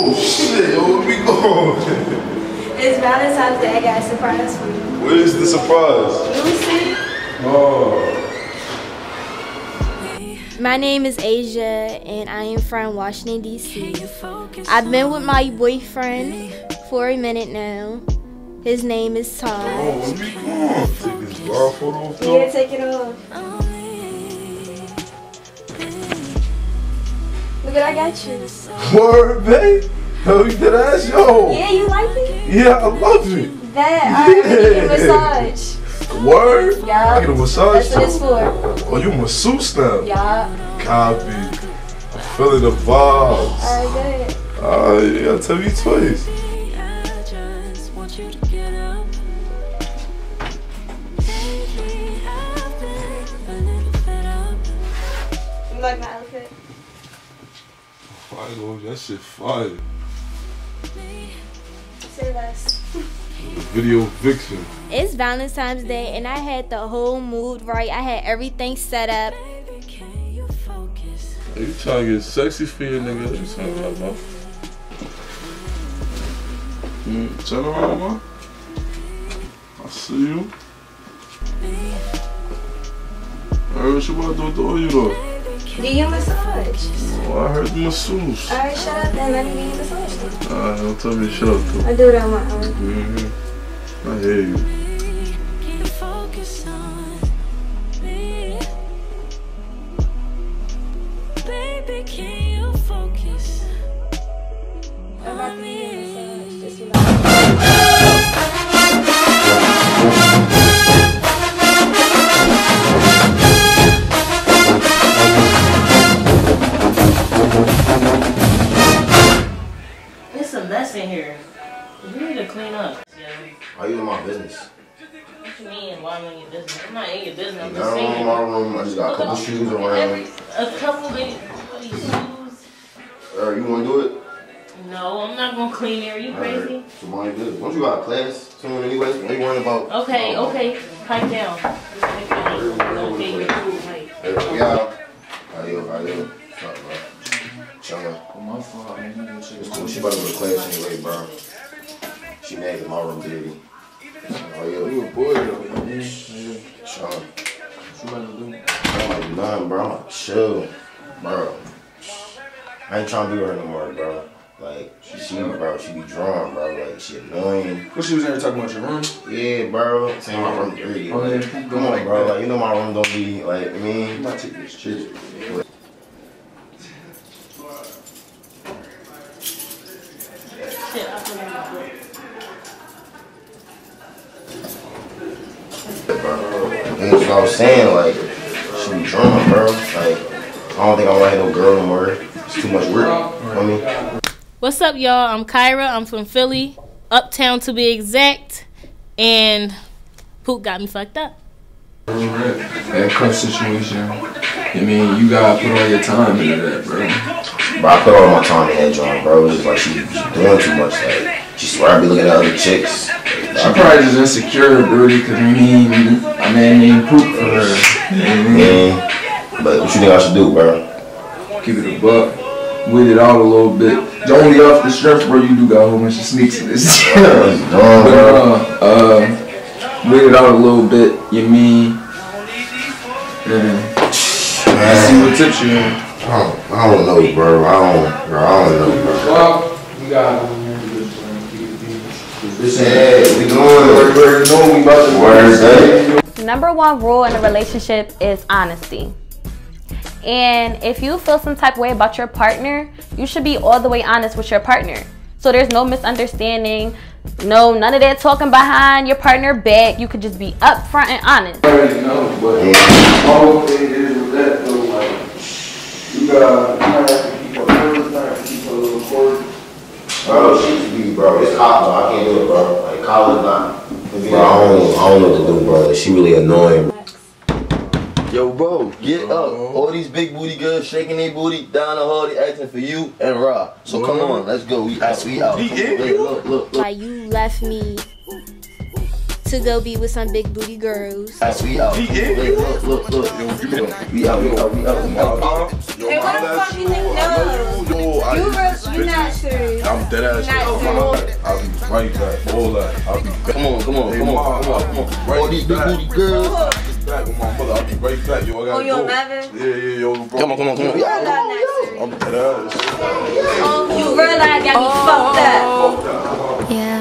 Oh shit, yo, where we going? It's Valentine's Day. I got a surprise for you. Where's the surprise? You see? Oh. My name is Aisja, and I am from Washington, D.C. I've been with my boyfriend for a minute now. His name is Todd. Oh, where we going? Take this blindfold off, though? Yeah, take it off. Look what I got you. Word, babe? Yo, you did ass, yo. Yeah, you like it? Yeah, I love it. That, I give you a massage. Word? Yeah. I get a massage. That's what it's for. Oh, you masseuse now? Yeah. Copy. I'm feeling the vibes. Alright, good. You gotta tell me twice. You like my outfit? Fire, that shit fire. Say less. Video vixen. It's Valentine's Day, and I had the whole mood right. I had everything set up. Hey, you trying to get sexy for your nigga? What you talking about, bro? Turn around, man. I see you. Alright, what you about to do with the oil, though? Do your massage. Oh, I heard the masseuse. Alright, shut up then. Let me get your massage then. Alright, don't tell me to shut up, though. I do it on my own. I hear you. I'm about to get your massage. Just relax. There's a mess in here. You need to clean up. Are you in my business? What you mean? Why am I in your business? I'm not in your business. I'm I just don't saying. in my room. I just got a couple shoes around. A couple of these shoes. You want to do it? No, I'm not gonna clean there. Are you crazy? Right. So why you good? Don't you got a class soon anyway? What you worrying about? Okay, okay. Pipe down. Just pipe down. Okay, you're cool. Right. We out. How you? What's up, bro? Chillin'. My fault, man. It's cool. She about to go to class anyway, bro. She mad at my room dirty. Oh, yeah. You a boy, though, man. Chillin'. What you about to do? I don't like nothing, bro. I'm like, chill, bro. I ain't trying to be with her no more, bro. Like, she be drawn, bro. Like, she annoying. What she was in there talking about your room? Yeah, bro. Saying my room dirty. Oh, yeah. Come on, bro. Like, you know my room don't be, like, I mean. I'm about to take this shit. Shit, I put in my book. Bro. That's what I was saying, like, she be drawn, bro. Like, I don't think I want to have no girl no more. It's too much work. You know what I mean? What's up, y'all? I'm Kyra. I'm from Philly, Uptown to be exact, and Pook got me fucked up. That cuff situation, I mean, you gotta put all your time into that, bro. But I put all my time in that joint, bro. It's just like she doing too much. Like, she swear I be looking at other chicks. She probably just insecure, dirty, cause I mean Pook for her. Yeah. But what you think I should do, bro? Keep it a buck. With it out a little bit. Only off the strength, bro, you do got a whole bunch of sneaks in this. With it out a little bit, you mean? Yeah. See what tips you in. I don't know, bro. I don't know, bro. Well, we got we going. Number one rule in a relationship is honesty. And if you feel some type of way about your partner, you should be all the way honest with your partner. So there's no misunderstanding, none of that talking behind your partner back. You could just be upfront and honest. I already know, but all thing is with that though, like you gotta have to keep her nervous, you have to keep her a little court. Bro, she be, bro. It's hot, bro. I can't do it, bro. Like college, not. Bro, I don't know what to do, bro. She really annoying. Yo, bro, get up. All these big booty girls shaking their booty down the hall, they asking for you and Ra. So come on, let's go. We out. Wait, look. Why you left me to go be with some big booty girls. We out. Wait, look. We out. Hey, what the fuck you think? No. You're not serious. I'm dead ass. Not I'll be right back. All that. I'll be back. Come on. Right All these big booty girls. Back with my mother. I'll be right back. Yo, I gotta Oh, you're go. 11? Yeah, yo, bro. Come on. You realize that serious? I'm dead ass. You realize got me fucked up. Yeah.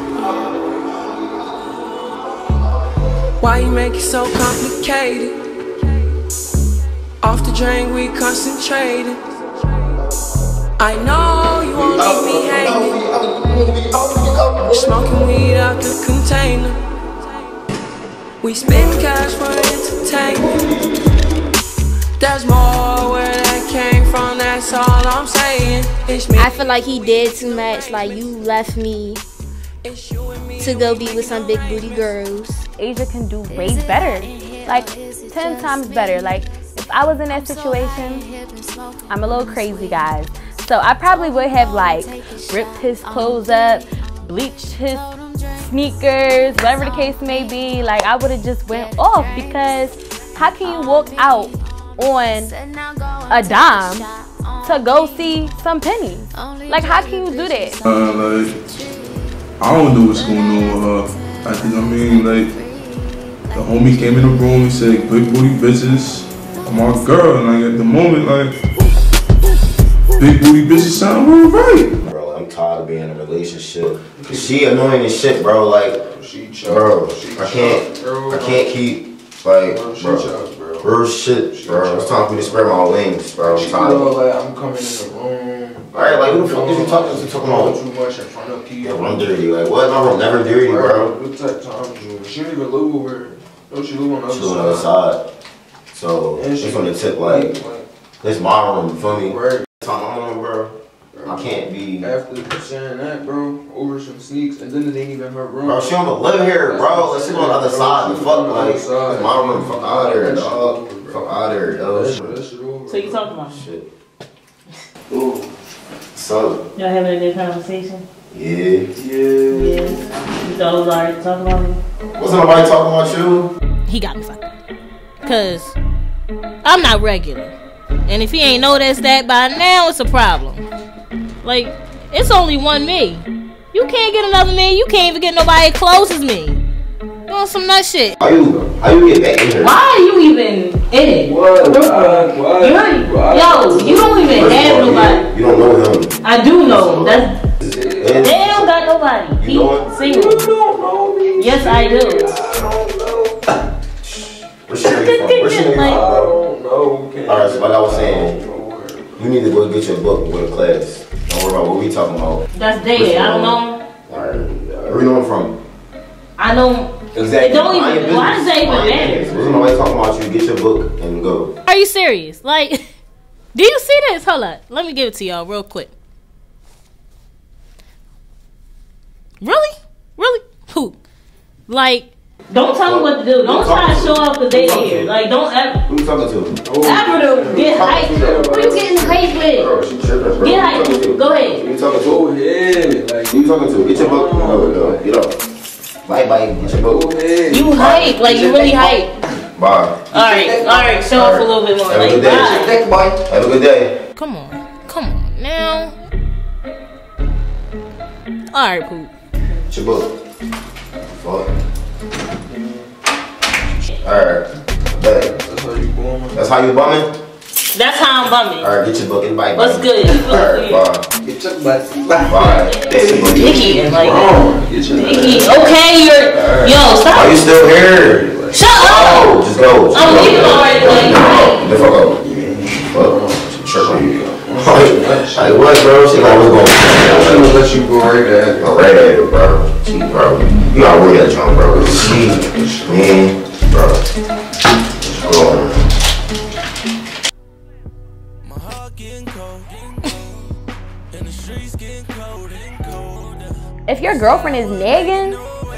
Why you make it so complicated? Off the drain, we concentrated. I know you won't leave me hanging. Smoking weed out the container. We spend cash for entertainment. There's more where that came from, that's all I'm saying. It's me. I feel like he did too much. Like, you left me to go be with some big booty girls. Aisja can do way better, like 10 times better. Like, if I was in that situation, I'm a little crazy, guys. So I probably would have like ripped his clothes up, bleached his sneakers, whatever the case may be. Like, I would have just went off, because how can you walk out on a dime to go see some pennies? Like, how can you do that? Like, I don't know what's going on with her. I mean, like, the homie came in the room and said, big booty bitches are my girl. And like, at the moment, like, big booty bitches sound real right. Bro, I'm tired of being in a relationship. She annoying as shit, bro. Like, bro, I can't keep, like, bro, real shit, bro. It's time for me to spread my wings, bro. I'm tired. Like, I'm coming in the room. Alright, like, who the fuck is you talking to? Talking about too much in front of people. Yeah, I'm dirty. Like, what? My room never dirty, bro. What type of time is you? She don't even live over here. No, she live on the She live on the other side. So, it's on the tip, like, this my room, you feel me? Right. Time I'm on, bro. I can't be. After saying that, bro, over some sneaks, and then it ain't even her room. Bro, she don't even live here, bro. Let's sit on the other side. The fuck, like, it's my room. Fuck out of here, dog. Fuck out of here, dog. So you talking about shit? Ooh. So. Y'all having a good conversation? Yeah. Yeah. You thought I was already talking about me? Wasn't nobody talking about you? He got me fucked up. Cause I'm not regular. And if he ain't noticed that by now, it's a problem. Like, it's only one me. You can't get another me. You can't even get nobody close as me. You want some nut shit. How you get back in here? Why are you even in it? What? Yo, you don't even have nobody. You don't know him. I do know. They don't got nobody. He's single. You don't know me. Yes, I do. I don't know. Where's she from? Where's she from, bro? I don't know. Alright, so like I was saying, you need to go get your book and go to class. Don't worry about what we talking about. That's dead. I don't know. Alright, where you know him from? I know. Exactly. It don't even. Why does that even matter? Wasn't nobody talking about you? Get your book and go. Are you serious? Like, do you see this? Hold up. Let me give it to y'all real quick. Really? Pook. Like, don't tell me what to do. Don't try to show off the day here. Like, don't ever. Who you talking to? Ever to get hyped. Who you getting hyped with? Bro, she tripping, bro. Get hyped. Go ahead. Who you talking to? Go ahead. Like, Who you talking to? Get your book. No, get up. Bye. Get your book. go ahead. You hype. Like, you really hype. Bye. Alright. Show off a little bit more. Have a Like, good day. bye. Have a good day. Come on now. Alright, Pook. Get your book. Fuck. Alright. Bet. That's how you going. That's how you bumming? That's how I'm bumming. Alright, get your book and bye. What's good? Alright, bye. Get your butt. Bye. Dicky, like, Get your Dicky. Okay, yo, stop. Are you still here? Shut up. Oh, just go. I'm leaving already. Like, The fuck up. Fuck. Tripping. Like what, bro? She like, what's going on? I'm gonna let you go right there. Right at it, bro. Gee, bro. You already got drunk, bro. Gee, man, bro. What's going on? If your girlfriend is nagging,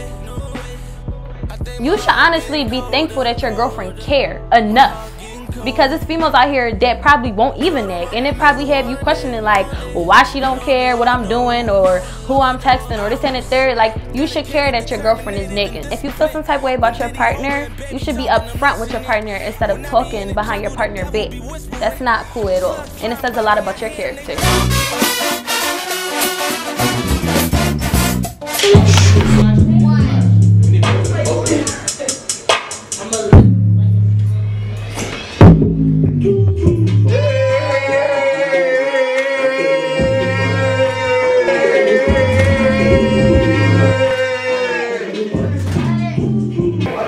you should honestly be thankful that your girlfriend care enough. Because there's females out here that probably won't even nag, and it probably have you questioning like, well, why she don't care what I'm doing or who I'm texting or this and the third. Like, you should care that your girlfriend is nagging. If you feel some type of way about your partner, you should be upfront with your partner instead of talking behind your partner's back. That's not cool at all, and it says a lot about your character.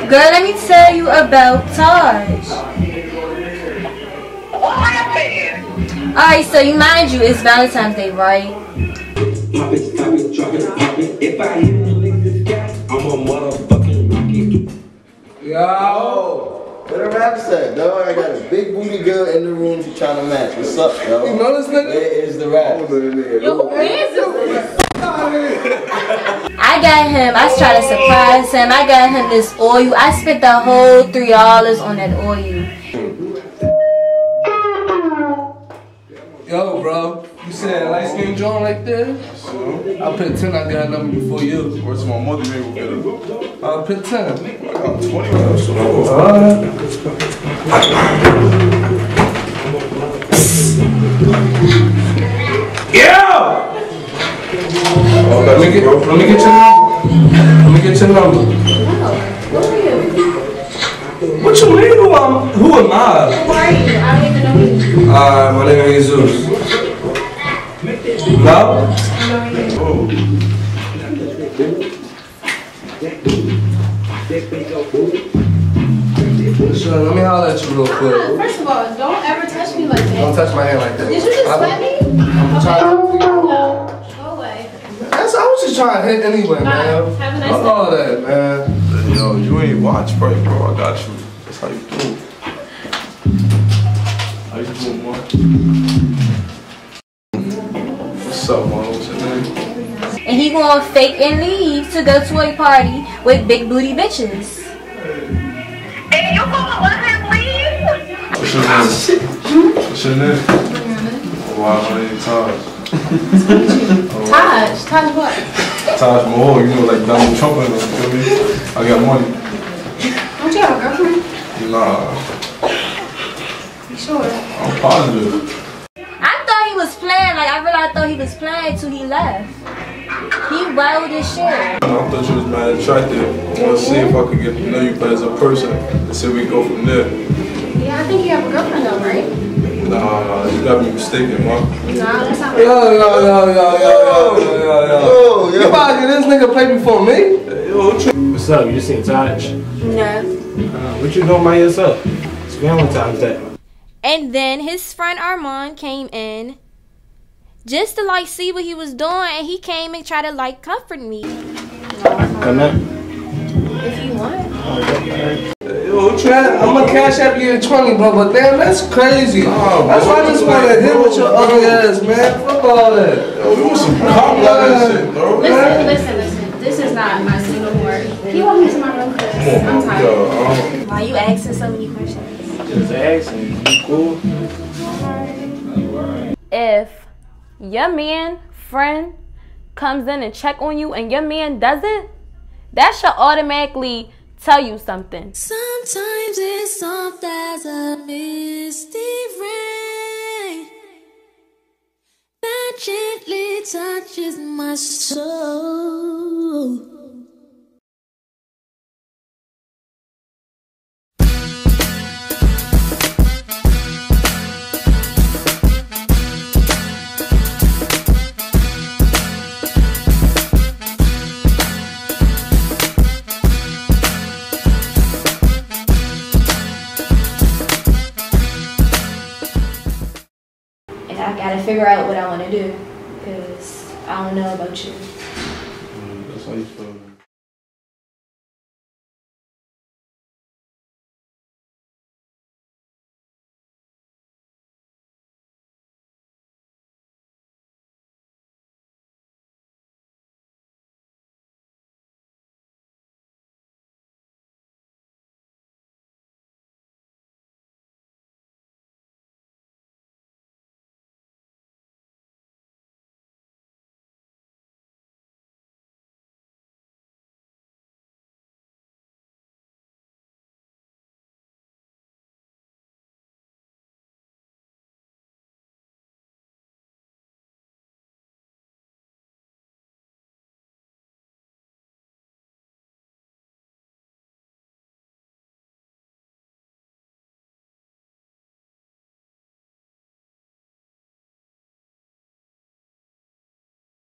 Girl, let me tell you about Taj. What happened? Alright, so you mind you, it's Valentine's Day, right? If I I'm a motherfucking rocket. Yo, Where the rap at, dog? I got a big booty girl in the room. She trying to match. What's up, yo? you know this nigga? Where is the rap? Yo, who is this? I got him, I tried to surprise him. I got him this oil. I spent the whole $3 on that oil. Yo, bro, you said light skin joint like this? I'll put 10, I got a number before you. Where's my mother maybe will get it? I'll put 10. I got 20 minutes. Yeah! Let me get your number. What you mean? Who am I? Who are you? I don't even know you. My name is Jesus. No? Sure, let me holler at you real quick. First of all, don't ever touch me like that. Don't touch my hand like that. Did you just slap me? I'm trying to. Go away. I was just trying to hit anyway, man. Have a nice Fuck all that, man. Yo, you ain't watch, bro. I got you. That's how you do. How you doing, man? What's up, man? What's your name? And he gonna fake and leave to go to a party with big booty bitches. And you gonna let him leave? What's your name? What's your name? Oh, wow, my name is Taj. Taj what? Taj Mahal, you know, like Donald Trump and them, you feel me? I got money. Don't you have a girlfriend? Nah, You sure? I'm positive. I thought he was playing, like I really thought he was playing till he left. He wild as shit. I thought you was mad attractive. I want to see if I could get to know you as a person and see if we go from there. Yeah, I think you have a girlfriend though, right? Nah, you got me mistaken, man. No, that's not Yo. You about to get this nigga play before me? What's up? You just seen Taj? No. What you doing by yourself? It's Valentine's Day. And then his friend Armon came in just to like see what he was doing, and he came and tried to like comfort me. Come in. If you want. Yo, Chad, I'm gonna cash up you 20, bro, but damn, that's crazy. That's why I just wanna hit with your ugly ass, man. Fuck all that. Yo, we want some cop shit, bro. Listen. This is not my single word. He want me to my room because I'm tired. Why you asking so many questions? Just asking. You cool? If your man, friend, comes in and check on you and your man doesn't, that should automatically tell you something. Sometimes it's soft as a misty rain that gently touches my soul. And I gotta figure out what I want to do, because I don't know about you. That's how you feel.